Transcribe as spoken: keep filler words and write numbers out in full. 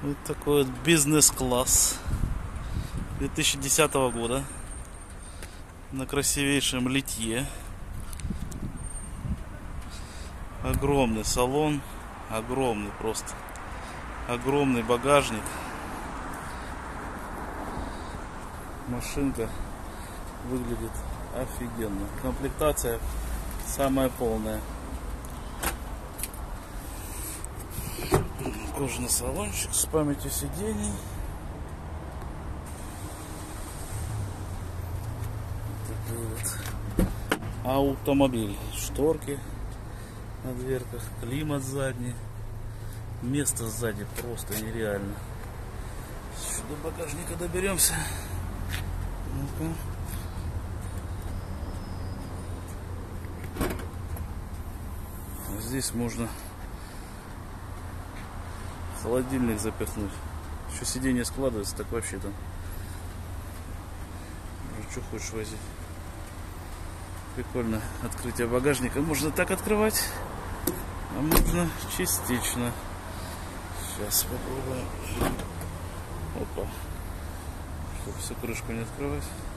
Вот такой вот бизнес-класс две тысячи десятого года на красивейшем литье. Огромный салон, огромный просто, огромный багажник. Машинка выглядит офигенно. Комплектация самая полная. Кожаный салончик с памятью сидений. Такой вот автомобиль. Шторки на дверках, климат задний. Место сзади просто нереально. Еще до багажника доберемся. Ну-ка. Здесь можно холодильник запихнуть. Еще сиденье складывается, так вообще там. Что хочешь возить. Прикольно. Открытие багажника. Можно так открывать, а можно частично. Сейчас попробуем. Опа. Чтобы всю крышку не открывать.